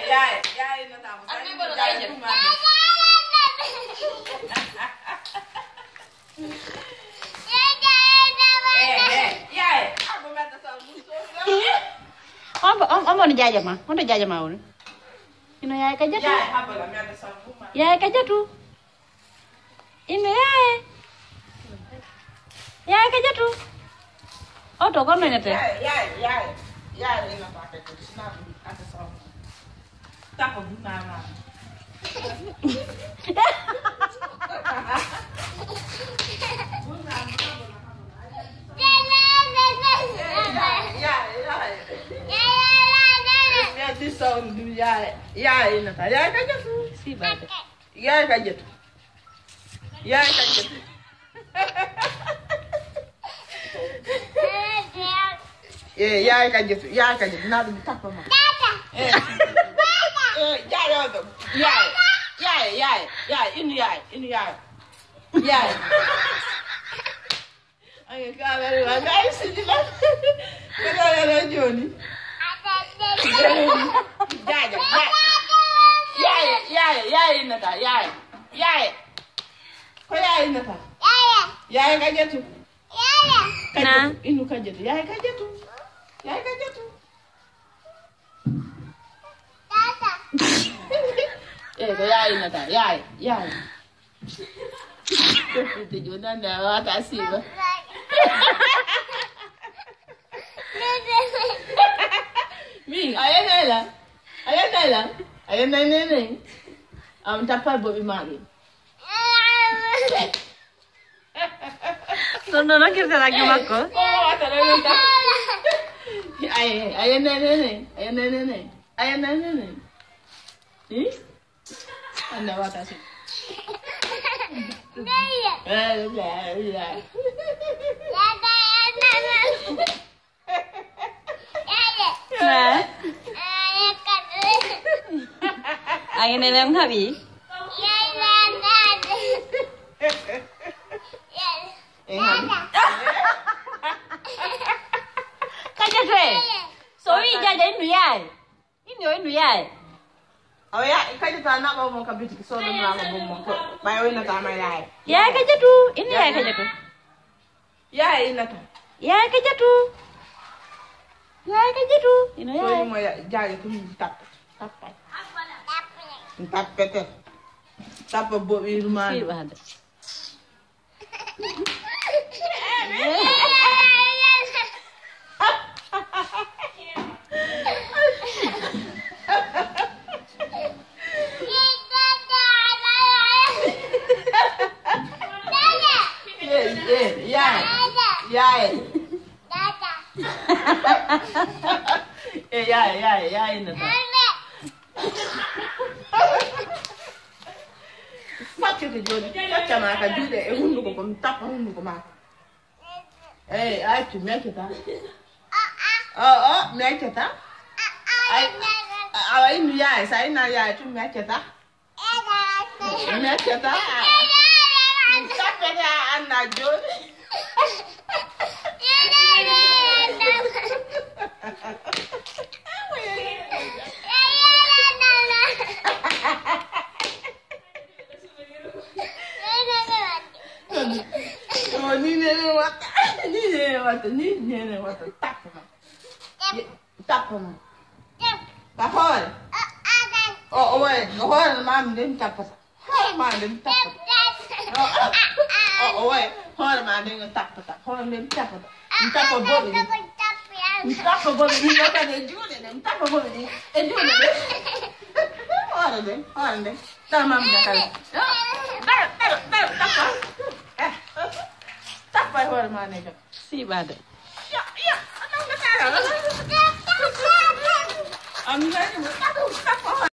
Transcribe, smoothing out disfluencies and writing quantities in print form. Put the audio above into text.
yaay na tamu sa ni jaay bu ma yaay abu meta sa mu so on jaaja ma on jaaja ma woni ino yaay ka jatu yaay habala meta sa bu ma yaay ka jatu ino yaay ka jatu oto ko no nete yaay ina pa ka sina ata sa tapo bu ma ma This song do yaay ina ta yaay ka jatu si bade yaay ka jatu yaay ka jatu na dum tappa ma yaay inu yaay ay ka bari wa dai sijila ka la joni yaay nata yaay ko yaay nata yaay ka jatu na inu ka jatu yaay ka jatu ko yaay nata yaay te jodan da wa ta siba mi ayana nene am tapal bobi magi no kirte lagi makko ata nene ayana nene anda wata si Ay neneng habi. Kaja tre. Sorry jaja inu yaay. Inu yaay. Oh ya, kaja ta na ba mo ka biti so do na mo mo ko. May oi na ta may yaay. Yaay kaja tu. Inu yaay kaja tu. Yaay ina ta. Yaay kaja tu. Yaay kaja tu. Inu So yaay. mo jaage tu tap. Tapete. Tapa bobi rumah. Si bade. Yaay na ta. Faccio che giorni, facciamo la caduta e uno con tappa uno con ma. Tu mi ta. Mi ta. Ai mi yaay, sai na yaay tu mi ta. Mi ta. Tappa da anna giorni. Ni nene wata tappa ma. Ba hol. Hol ma min tappa. Hol ma min tappa. Hol ma min tappa. Hol min tappa. Tappa bobi. Tappa bobi ni wata de jude de tappa bobi. E jude de. Hol de. Tamam da kala. Tappa. Tappa hol ma ne. Si bade. I'm going to